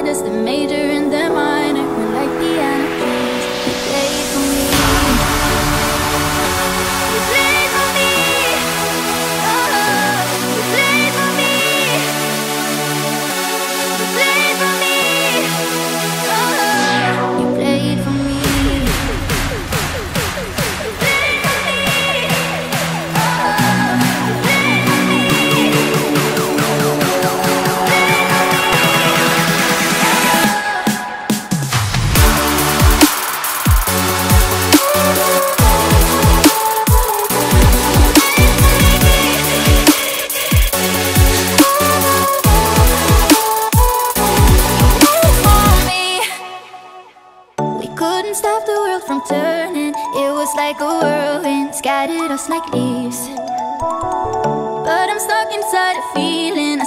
us, the major and the minor. We're like piano keys. You played for me. You played for me. Oh, you played for me. You played for me. Oh, you played for me. Couldn't stop the world from turning. It was like a whirlwind, scattered us like leaves. But I'm stuck inside a feeling